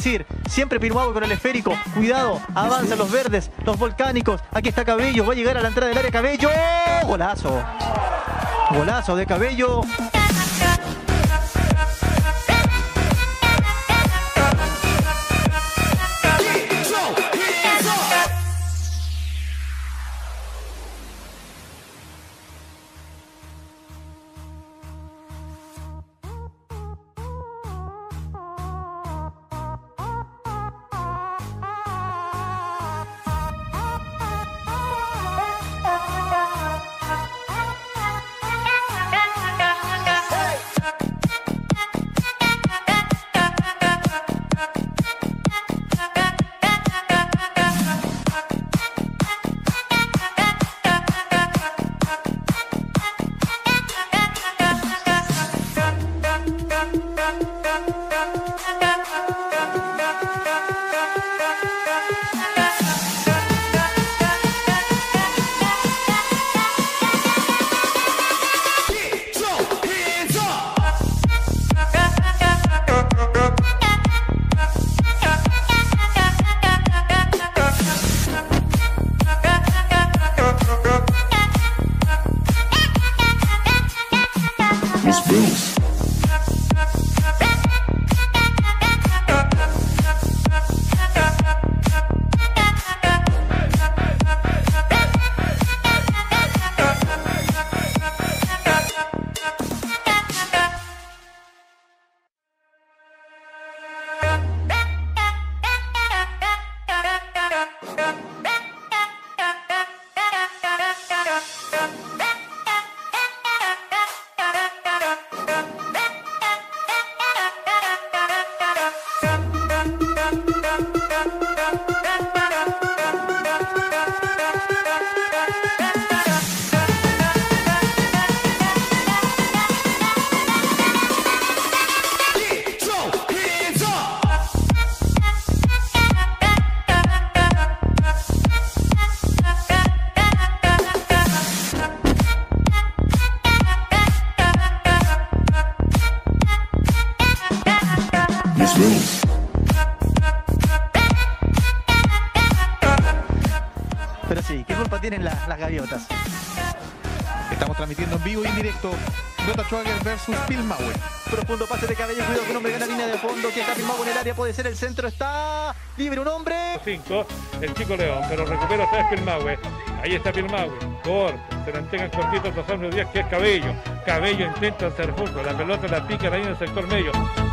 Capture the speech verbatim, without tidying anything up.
decir, siempre Pilmahue con el esférico, cuidado, avanzan los verdes, los volcánicos, aquí está Cabello, va a llegar a la entrada del área Cabello, golazo, golazo de Cabello. Pero sí, ¿qué culpa tienen la, las gaviotas? Estamos transmitiendo en vivo y en directo Jota Schwager versus Pilmahue. Profundo pase de Cabello, cuidado que un hombre gana línea de fondo, que está Pilmahue en el área, puede ser el centro, está libre un hombre. cinco, el chico León, pero recupera otra vez Pilmahue. Ahí está Pilmahue, corto, se la entregan cortito a Díaz, que es Cabello. Cabello intenta hacer fútbol, la pelota la pica ahí en el sector medio.